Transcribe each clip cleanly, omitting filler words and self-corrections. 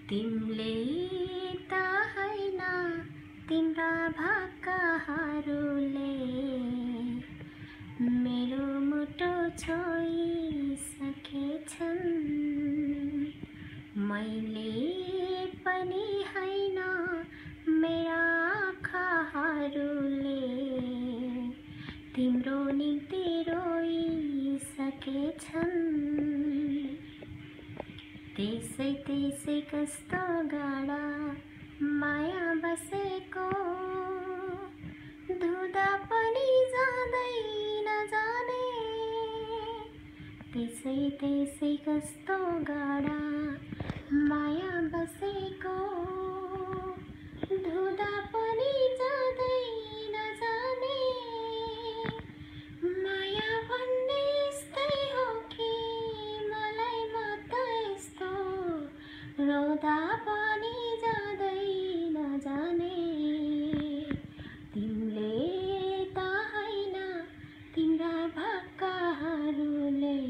तिमले त हैन तिम्रा भाकाहरूले मेरो मुटु छोइसकेछन्। मैले पनि हैन मेरा आँखाहरूले तिम्रो निम्ति रोइसकेछन्। त्यसै त्यसै कस्तो गाढा माया बसेको, धुँदा पनि जाँदै नजाने। त्यसै त्यसै कस्तो गाढा माया बसेको, धुँदा पनि जाँदै नजाने। माया भन्ने यस्तै हो कि मलाई मात्र यस्तो, रोदा पनि जाँदै नजाने। तिमीले त हैन तिम्रा भाकाहरूले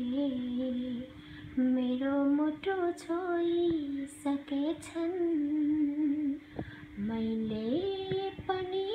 मेरो मुटु छोइसकेछन्। मैले पनि